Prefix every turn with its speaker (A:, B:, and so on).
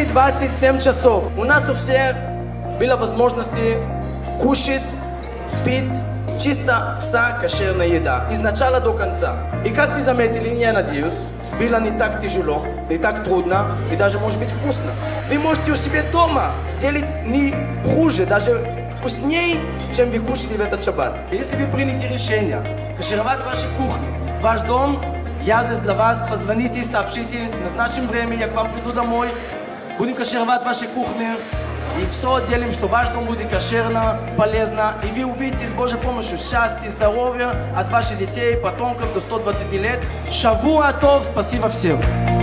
A: 27 часов у нас у всех было возможности кушать, пить чисто вся кошерная еда, из начала до конца. И как вы заметили, я надеюсь, было не так тяжело, не так трудно и даже может быть вкусно. Вы можете у себя дома делать не хуже, даже вкуснее, чем вы кушали в этот шаббат. Если вы приняли решение кашировать вашу кухню, ваш дом, я здесь для вас, позвоните, сообщите, назначим время, я к вам приду домой, будем кашировать вашу кухню. И все делаем, что ваш дом будет кошерно, полезно. И вы увидите с Божьей помощью счастье, здоровье от ваших детей, потомков до 120 лет. Шавуа тов, спасибо всем.